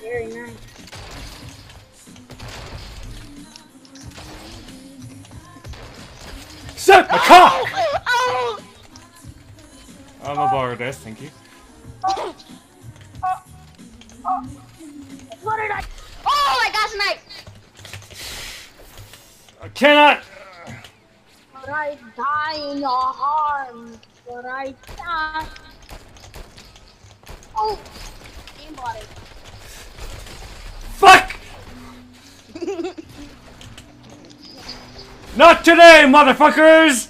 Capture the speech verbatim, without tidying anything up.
Very nice. Suck my cock! Oh! I'm gonna borrow this, thank you. Oh! Oh! Oh! What did I? Oh! I got sniped! I cannot! But I die in your arms. But I die. Oh! Aimbot it. Fuck! Not today, motherfuckers!